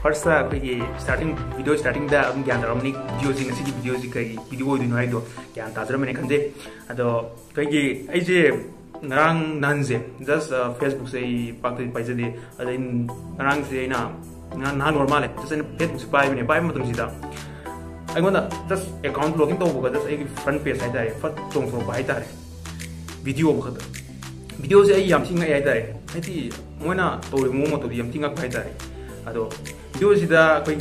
first अखोई starting video starting दा ज्ञान तारमनी video जी ngasi video जी कई video दिन हाई दो ज्ञान ताजर मैंने खंजे अदो कई ऐसे ngarang nanze just Facebook से पाक पाइजे दे अदो ngarang से ना ना normal है just Facebook से पाई में मतलब सीधा अगोंदा just account login तो होगा just एक front page है तारे first चोंग फ्रो पाई तारे video बखत video से आई याम सिंगा आई तारे ऐसी मोना तो मोमो तो याम सिंगा पाई तारे अदो video सिदा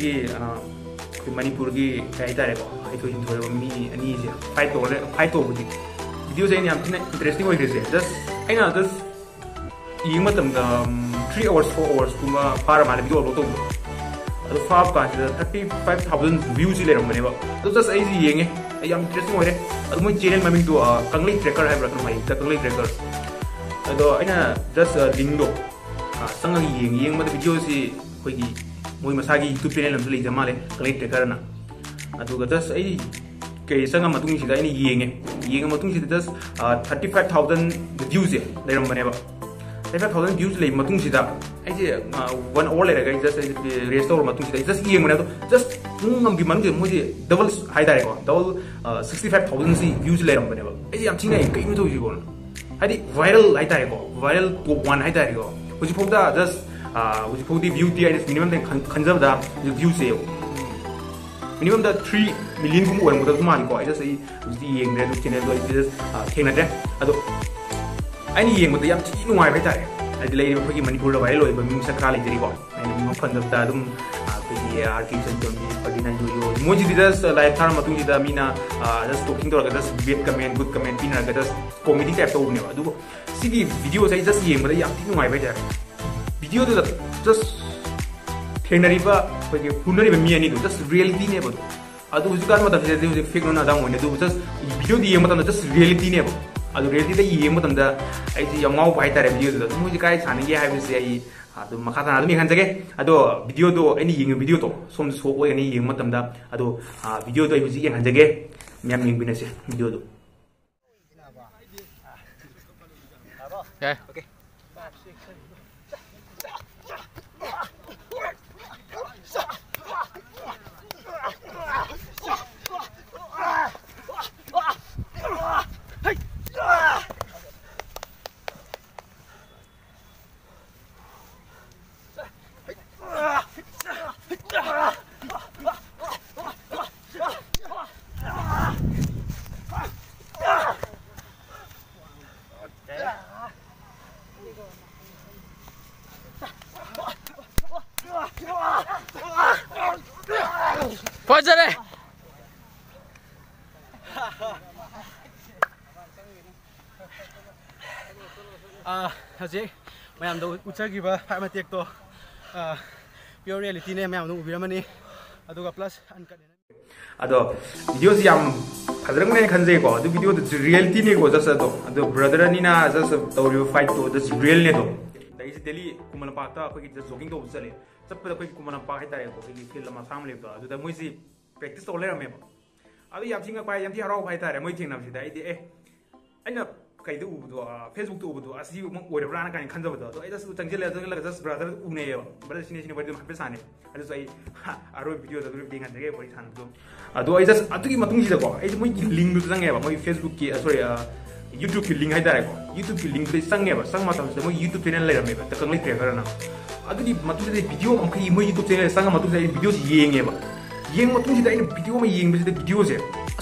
कोई मणिपुर की कई तारे को आई तो इंथोर मी अनी से फाइट तो बुदी video से याम सिंगा interesting होई रेसे just आई ना just ये मतलब 3 hours 4 hours कुमा पार माले video लो तो अदो फाप का 35,000 views ले रहा मने बा तो just आई जी येंगे याम interesting होई रे अदो मोई channel ममिंग तो कंगली ट्रैकर है ब्रकन माई द कंगली ट्रैकर अदो आई ना just link दो संग येंग मत video से कोई मोई मसागी YouTube channel हम ले जमा ले कंगली ट्रैकर ना अदो just आई कई संग मतुंग सिदा आई येंगे मतुंग सिदा just 35,000 views है ले रहा मने बा 35,000 views ले मतुंग सिदा ऐसे 1 hour ले रहा just restore मतुंग सिदा just येंग मने तो just हम की मन के मुझे double हाई तारे को double 65,000 सी views ले रहा मने बा ऐसे आप चिंगा कई में तो जी बोल हादी viral हाई तारे को viral top 1 हाई तारे को कुछ फोकदा just कुछ फोकदी view ती आई minimum ते खंजब दा view से minimum दा 3 million कुम ओरम तो माली को just आई उसी येंग रे channel तो just खेंग ना अदो आई येंग मत याम ची नुआई हाई तारे अदि लेरी फगी मणिपुर वाइरल ओइबा मिंग सकरा लेजरी को आई मफन दा दुम फगी आरकी चंचोमी फगिना जुयो मोजी दिस लाइव थार मतुंग जिदा मीना जस्ट टॉकिंग तो just bad comment good comment पिना जस्ट कॉमेडी टाइप तो ने अदु सिगी वीडियो से जस्ट येंग मदा याम ती नुआई बाय जार वीडियो तो जस्ट खेंगरिबा फगी फुनरिबा मी अनि जस्ट रियलिटी ने बदु अदु हुजिकान मतलब जे फेक नो ना दाम होने दु जस्ट वीडियो दी मतलब जस्ट रियलिटी ने अदु रियलिटी दा येंग मतलब दा आई जी यमाउ बाय तारे वीडियो दा मुजी काय सानगे हाइबसे आई अदु मखाता अदु मी खनजगे अदो वीडियो दो एनी येंग वीडियो तो सोम सो ओय एनी येंग मतलब दा अदो वीडियो तो हुजी येंग खनजगे म्याम येंग बिनसे वीडियो दो ओके Fajare हजे मैम दो उच्चगिबा फार्माटेक तो प्योर रियलिटी ने मैम दो उबिरमनी अदुगा प्लस अनकट अदो वीडियो जी याम फजरंग ने खनजे को अदु वीडियो द रियलिटी ने को जस अदो ब्रदर नि ना जस तौरियो फाइट तो जस रियल ने तो दाइस डेली कुमन पाता अखोगी जस जॉगिंग तो चले चप्पद अखोगी कुमन पा है तारे को की फील्ड मा साम लेब तो अदु द मोइसी प्रैक्टिस तो लेरमे अदु याम सिंगा पाय याम ती हराव फाइ तारे मोइ थिंगना सिदा आइदि अइना कई तो उबदो फेसबुक तो उबदो असी मक ओइरब्राना काइन खनजबदो तो जस चंगजेले जंगला जस ब्रदर उने ब्रदर सिने बदि हपे साने अदु सई आरो वीडियो द ग्रुप दिंगा जगे बरि सान तो अदु आई जस अतुकी मतुंग जिदा को आई मोइ लिंक दु जंगेबा मोइ फेसबुक की सॉरी YouTube की लिंक है तारे को YouTube की लिंक दे संगेबा संग मतम से मोइ YouTube चैनल लेरमेबा त कंगली ट्रेकर ना अदुकी मतुं से वीडियो मखै मोइ YouTube चैनल संग मतुं से वीडियो येंगेबा येंग मतुं से वीडियो में येंग से वीडियो से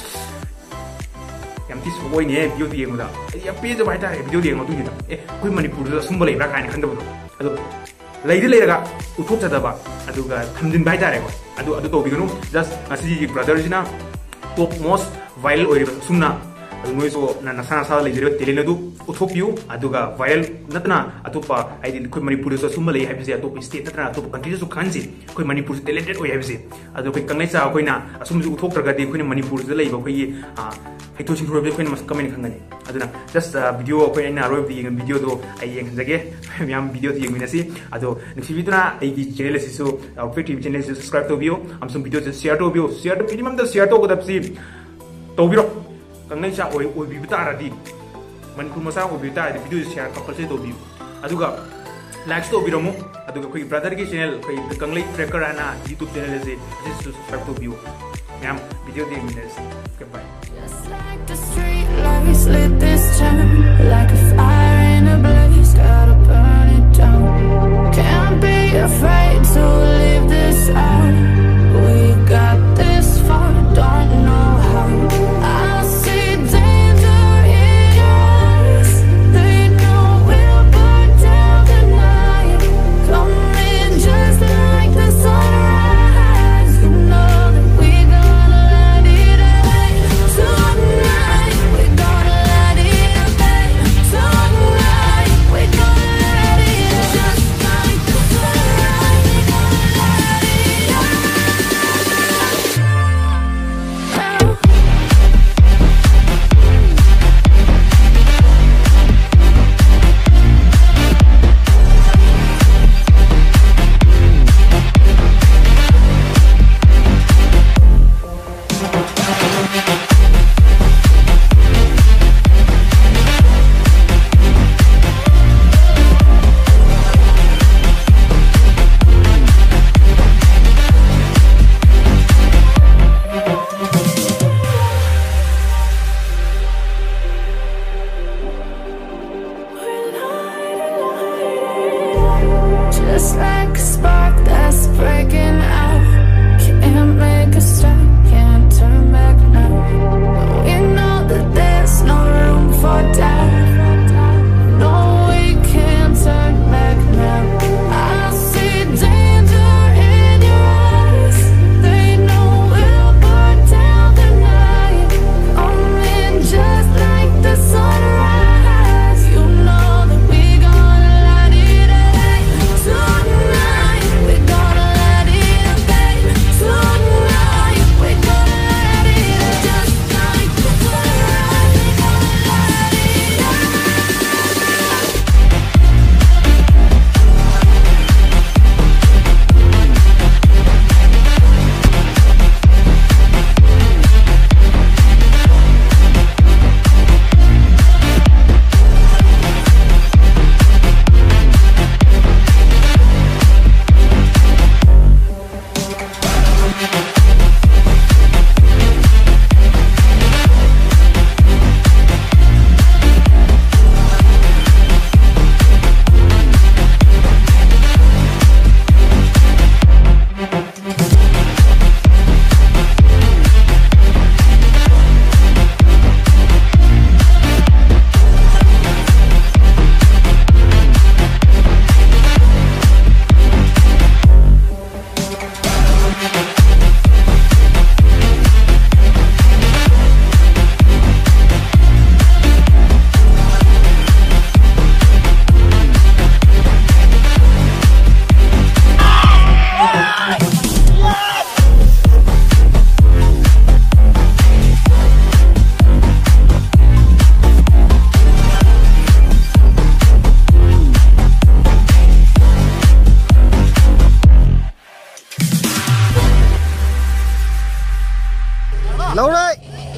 याम ती सोय ने वीडियो दी येंगदा या पेज बाय तारे वीडियो दी येंग तुंगी ए कोइ मणिपुर दा सुंबा लेब्रा काइन खंदबो अदो लेदि लेरगा उथोक जदबा अदुगा थमदिन बाय तारे को अदु तो बिगनु जस्ट असि ब्रदर जिना टॉप मोस्ट वायरल ओइबा सुना नोइसो नसा सा लेजरे टेलेन दु उथोपियो अदुगा वायरल नतना अतोपा आइदि कोइ मणिपुर दा सुंबा ले हाइबसे अतोप स्टेट नतना अतोप कंट्री सु खानसि कोइ मणिपुर टेलेंटेड ओइ हाइबसे अदु कोइ कंगैसा कोइना असुमजु उथोक तरगादि कोइना मणिपुर दा लेबा कोइ हेतो सिंग रोबे कोइन मस कमेंट खंगनी अदुना जस्ट वीडियो कोइ ना रोब दी वीडियो दो आई येंग जगे म्याम वीडियो दी येंगमिनसी अदो नेक्स्ट वीडियो ना आई चैनल सिसु फेटिव चैनल से सब्सक्राइब तो बियो हम सम वीडियो शेयर तो बियो शेयर तो मिनिमम द शेयर तो गदपसी तो बिरो कंगनै चा ओइ बिबता रादी मनपुर मसा ओइ बिबता वीडियो शेयर कंपलसरी तो बियो अदुगा लाइक्स तो बिरमु अदुगा कोई ब्रदर की चैनल कोई कंगले ट्रैकर है ना YouTube चैनल से सब्सक्राइब तो बियो मैम वीडियो देख मिनट्स के बाय Just like the street lights lit this town, like a fire in a blaze, gotta burn it down. Can't be afraid to leave this out. We got this far, don't know how. I see danger in your eyes. They know we'll burn down the night. Coming just like the sunrise. You know that we gonna light it up tonight. We gonna light it up tonight. We gonna light it up just like the sunrise. We gonna light it up. Just like a spark that's breaking out. Can't make a stop, can't turn back now. We know that there's no room for doubt. No, we can't turn back now. I see danger in your eyes. They know we'll burn down the night. Coming just like the sunrise. You know that we gonna light it up tonight. We gonna light it up tonight. We gonna light it up just like the sunrise. We gonna light it up. Laura!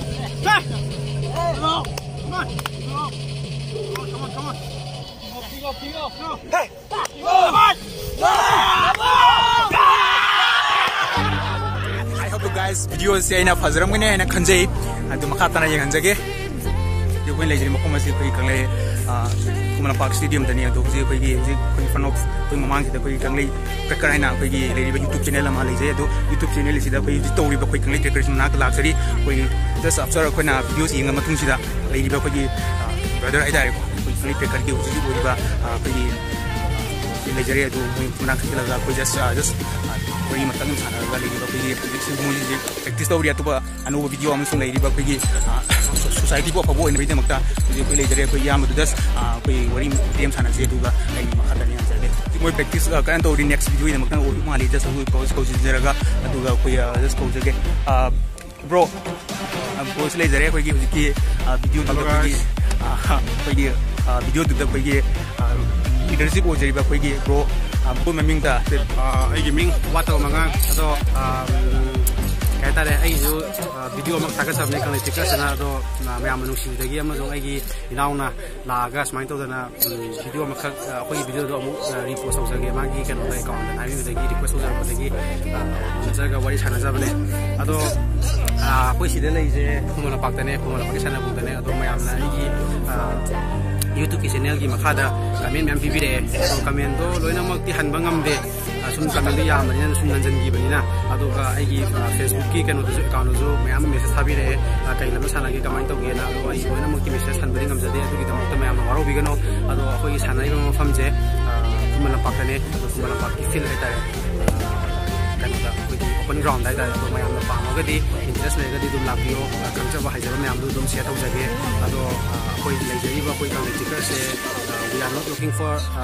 I hope you guys video se aina fazram gane aina khanjai adu makha tana yang hanjage yo koi lejri makom asi koi kangle kumala park stadium dani adu je koi gi koi fan of koi mamang da koi kangle prakar aina koi gi lejri YouTube channel ma lejai adu YouTube channel sida koi story ba koi kangle tekers na ka laksari koi just after koi na videos yeng matung sida lejri ba koi gi brother ai dai koi kangle tekar gi uji koi ba koi lejari adu koi na khila ga koi just koi matang sana ga lejri ba koi practice story atu ba anu video am sung lejri ba koi society ko pabo in video makta koi lejari koi yam du das koi wari game sana je du ga ai makha ni answer de moi practice kan to next video in makta o ma le just ko jeraga atu ga koi just ko jage bro boss lejari koi gi ki video du koi video du da koi leadership o jeriba koi gi bro bu maming da ai gi ming wato mangang ado तारे आई जो video मक थागत सबने कंग टिकस ना दो ma'am नुसी दगी अम जो आई इनाउना लागा स्माइन तो दना वीडियो मक अखोई वीडियो दो अमु रिपोस्ट होजगे मागी कनो द अकाउंट ना हाबि दगी रिक्वेस्ट होजर बदगी जगा वारी साना जाबने अदो अखोई सिदे लैजे खुमला पाक्तने खुमला पाकिस्तान बुदने अदो मैम ना आई YouTube की चैनल की मखादा कमेंट मैम पीबीरे तो कमेंट तो लोइना मक्ति हनबा ngamde सुन कमेंट यामने सुन नंजन की बनिना अदुगा आइगी Facebook की कनो दसु अकाउंट जो मैम मेसेज थाबिरे कई लम सानागी कमेंट तोगेना अदो आई लोइना मक्ति मेसेज हनबदि ngamjade अदुगी दमक मैम वारो बिगनो अदो अखोई सानाइबा मफमजे कुमला पाकने कुमला पाकी फील हेतारे कनदा ओपन ग्राउंड दाइदा तो मैम पांगगदि इंटरेस्ट लेगदि दुम लाबियो खंगजबा हाइजबा मैम दुम शेयर तौजगे अदो कोई लेजरीबा कोई कमेंटिकर से we are not looking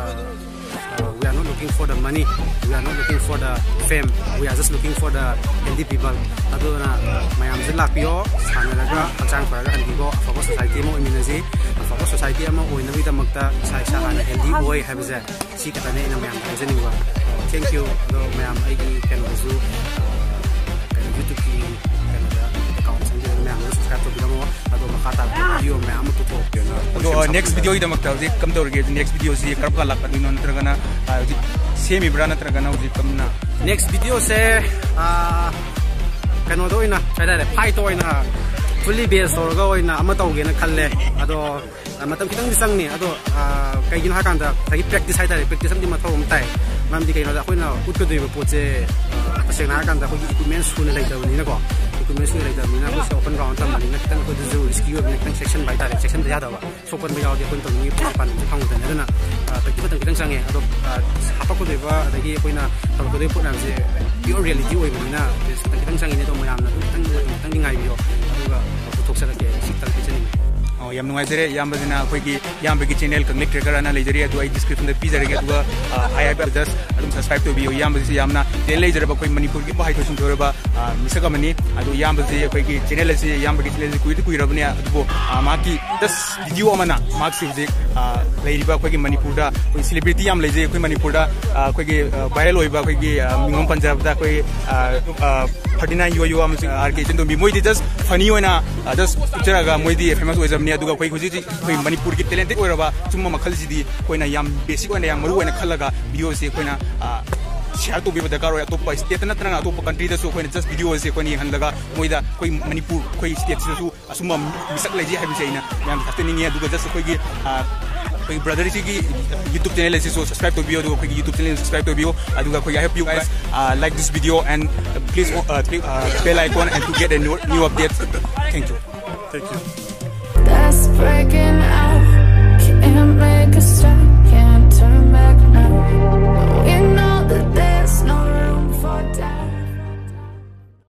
for the money, we are not looking for the fame, we are just looking for the healthy people. Aduna mayam je lakpio sanaraga hachang faraga handigo afaba society mo iminaji afaba society ama oina bi damakta sai sa ana healthy boy habze si katane ina mayam hajaniwa. Thank you ado mayam aigi kenozu YouTube ki kenoda account sangi mayam subscribe to bidamo ado makata video mayam to to ado next video ida makta je kam dor ge next video si karab ka lakka dino natragana semi bra natragana uji kamna next video se kano do ina chaida fight to ina fully based or go ina ama tawge na khalle ado matam kitang disang ni ado kai gin ha kan da thagi practice haida practice am di mathau am tai mam di kai na da khoina ut ko doi po je paseng na kan da ko equipment school lai da ni na ko equipment school lai da ni na ko open ground tam ni na kitang ko ju skill of next section bai da section da da ba so kon ba yaw de kon to ni pan phang da na practice batang kitang sange ado hapa ko doi ba dagi koina to ko doi po na je pure reality oi ba na kitang sange ne to mo yam na tang ngai bio aduga thok sa ke siktal kitchen ni yam nuaizere yambazina khoigi yambagi channel kang lecture karana leijari adu ai description da pizarege aduga I have just adum subscribe to bio yambasi yamna ten leijare ba khoi manipur ki bahai thosung thoreba misaga mani adu yambasi khoigi channel asi yambagi channel kui rabani adu maki just video amana mark sivje leiriba khoigi manipur da koi celebrity yam leije khoi manipur da khoigi viral hoiba khoigi mingom punjab da khoi 39 yo am RK chendo mi moi just funny hoina just picture ga moi di famous hoizamni aduga khoi khoji khoi manipur ki talented oiraba chumma makhal ji di khoina yam basic oina yam maru oina khalaga video se khoina share to be with the car to pa state na tranga to country da so khoina just video se khoni hanlaga moida khoi manipur khoi state su asuma misak leji habi seina yam happening aduga just khoi gi brother ki YouTube channel is so subscribe to video ko YouTube channel subscribe to video aduga ko I hope you guys like this video and please click bell icon and to get a new updates. Thank you. That's breaking